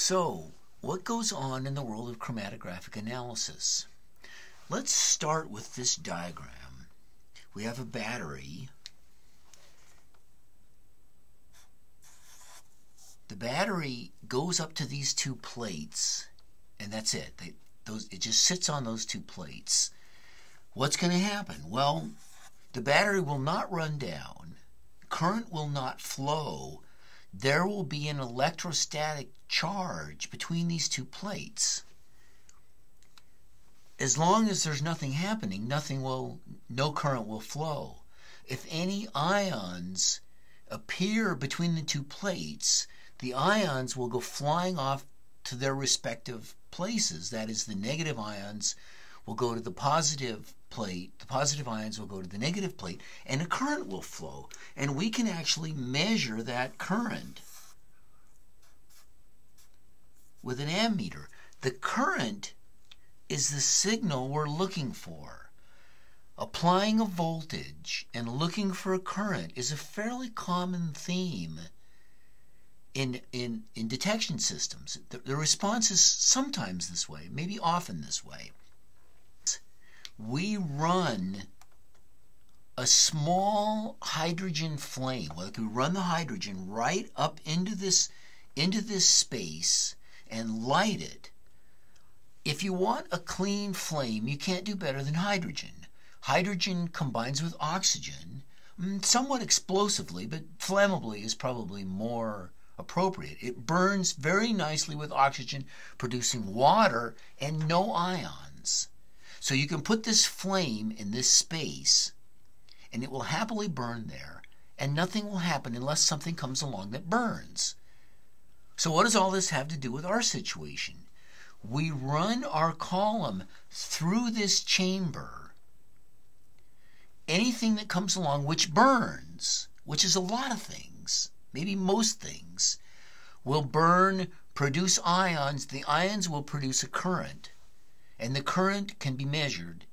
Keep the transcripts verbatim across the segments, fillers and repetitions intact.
So, what goes on in the world of chromatographic analysis? Let's start with this diagram. We have a battery. The battery goes up to these two plates, and that's it. They, those, it just sits on those two plates. What's going to happen? Well, the battery will not run down. Current will not flow. There will be an electrostatic charge between these two plates. As long as there's nothing happening, nothing will, no current will flow. If any ions appear between the two plates, the ions will go flying off to their respective places. That is, the negative ions will go to the positive plate, the positive ions will go to the negative plate, and a current will flow. And we can actually measure that current with an ammeter. The current is the signal we're looking for. Applying a voltage and looking for a current is a fairly common theme in, in, in detection systems. The, the response is sometimes this way, maybe often this way. We run a small hydrogen flame. Well, we run the hydrogen right up into this, into this space and light it. If you want a clean flame, you can't do better than hydrogen. Hydrogen combines with oxygen, somewhat explosively, but flammably is probably more appropriate. It burns very nicely with oxygen, producing water and no ions. So you can put this flame in this space, and it will happily burn there, and nothing will happen unless something comes along that burns. So what does all this have to do with our situation? We run our column through this chamber. Anything that comes along which burns, which is a lot of things, maybe most things, will burn, produce ions. The ions will produce a current, and the current can be measured.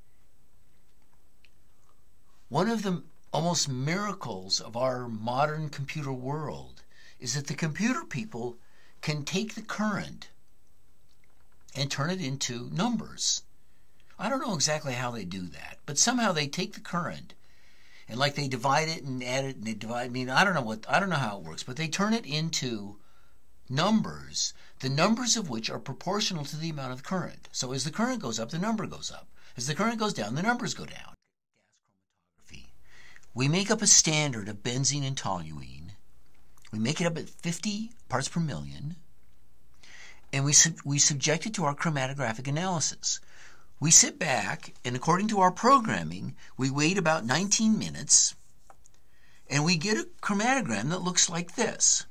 One of the almost miracles of our modern computer world is that the computer people can take the current and turn it into numbers. I don't know exactly how they do that, but somehow they take the current and like they divide it and add it and they divide. I mean, I don't know what I don't know how it works, but they turn it into numbers, the numbers of which are proportional to the amount of current. So as the current goes up, the number goes up. As the current goes down, the numbers go down. Gas chromatography. We make up a standard of benzene and toluene. We make it up at fifty parts per million. And we, sub we subject it to our chromatographic analysis. We sit back, and according to our programming, we wait about nineteen minutes, and we get a chromatogram that looks like this.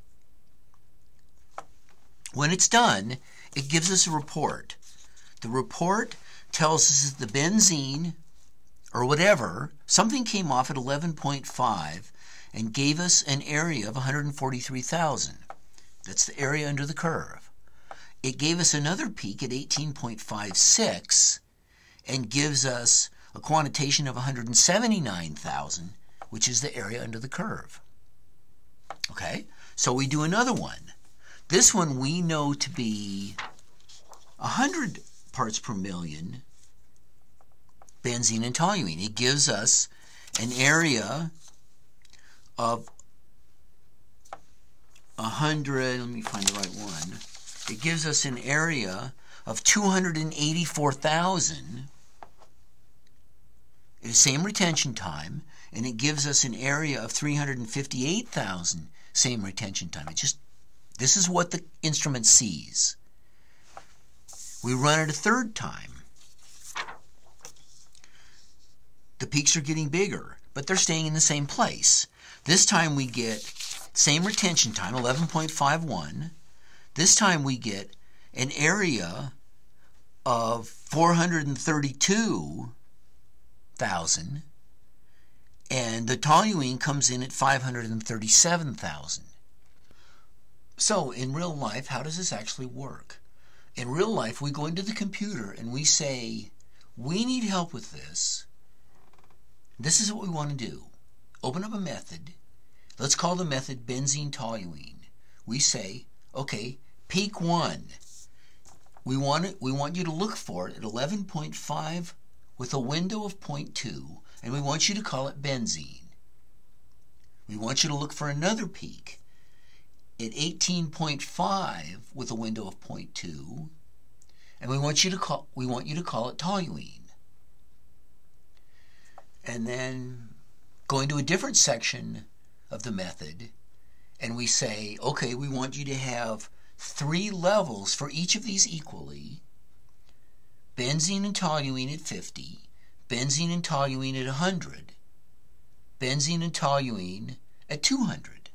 When it's done, it gives us a report. The report tells us that the benzene, or whatever, something came off at eleven point five and gave us an area of one hundred forty-three thousand. That's the area under the curve. It gave us another peak at eighteen point five six and gives us a quantitation of one hundred seventy-nine thousand, which is the area under the curve. Okay, so we do another one. This one we know to be one hundred parts per million benzene and toluene. It gives us an area of one hundred, let me find the right one. It gives us an area of two hundred eighty-four thousand, the same retention time, and it gives us an area of three hundred fifty-eight thousand, same retention time. It just, this is what the instrument sees. We run it a third time. The peaks are getting bigger, but they're staying in the same place. This time we get same retention time, eleven point five one. This time we get an area of four hundred thirty-two thousand, and the toluene comes in at five hundred thirty-seven thousand. So in real life, how does this actually work? In real life, we go into the computer and we say, we need help with this. This is what we want to do. Open up a method. Let's call the method benzene toluene. We say, okay, peak one, we want it, we want you to look for it at eleven point five with a window of zero point two, and we want you to call it benzene. We want you to look for another peak at eighteen point five with a window of zero point two, and we want you to call we want you to call it toluene. And then going to a different section of the method, and we say, okay, we want you to have three levels for each of these equally. Benzene and toluene at fifty, benzene and toluene at one hundred, benzene and toluene at two hundred.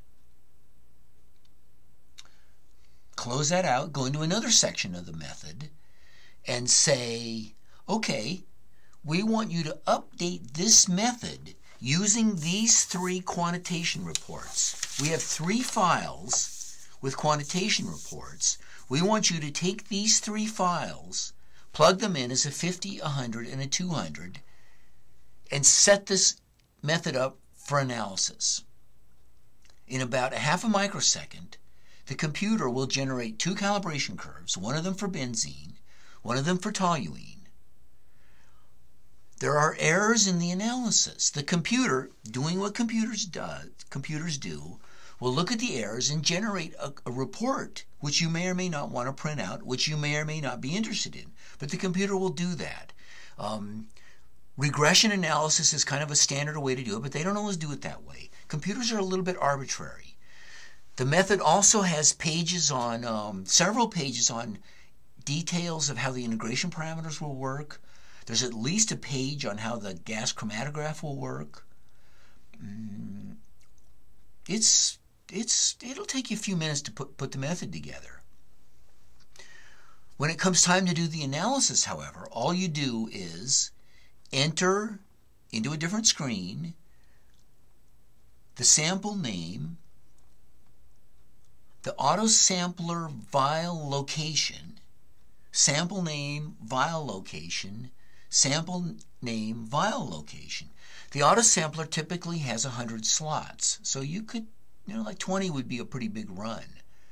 Close that out, go into another section of the method, and say, okay, we want you to update this method using these three quantitation reports. We have three files with quantitation reports. We want you to take these three files, plug them in as a fifty, one hundred, and a two hundred, and set this method up for analysis. In about a half a microsecond, the computer will generate two calibration curves, one of them for benzene, one of them for toluene. There are errors in the analysis. The computer, doing what computers do, computers do, will look at the errors and generate a, a report, which you may or may not want to print out, which you may or may not be interested in. But the computer will do that. Um, regression analysis is kind of a standard way to do it, but they don't always do it that way. Computers are a little bit arbitrary. The method also has pages on, um, several pages on details of how the integration parameters will work. There's at least a page on how the gas chromatograph will work. Mm, it's, it's, it'll take you a few minutes to put, put the method together. When it comes time to do the analysis, however, all you do is enter into a different screen the sample name, the auto-sampler vial location, sample name, vial location, sample name, vial location. The auto-sampler typically has one hundred slots, so you could, you know, like twenty would be a pretty big run.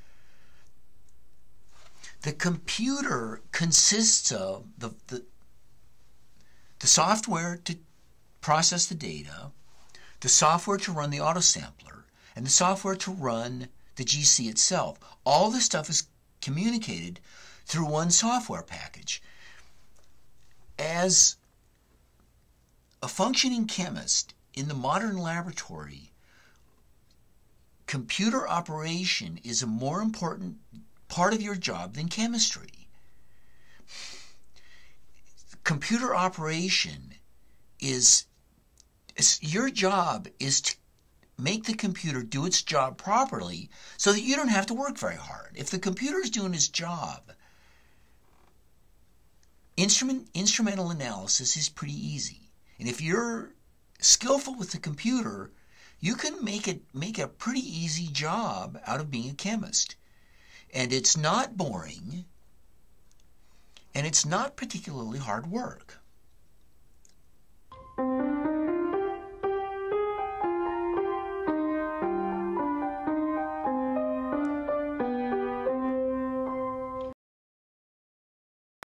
The computer consists of the, the, the software to process the data, the software to run the auto-sampler, and the software to run the G C itself. All this stuff is communicated through one software package. As a functioning chemist in the modern laboratory, computer operation is a more important part of your job than chemistry. Computer operation is, is your job is to make the computer do its job properly so that you don't have to work very hard. If the computer is doing its job, instrument, instrumental analysis is pretty easy. And if you're skillful with the computer, you can make it make a pretty easy job out of being a chemist. And it's not boring, and it's not particularly hard work.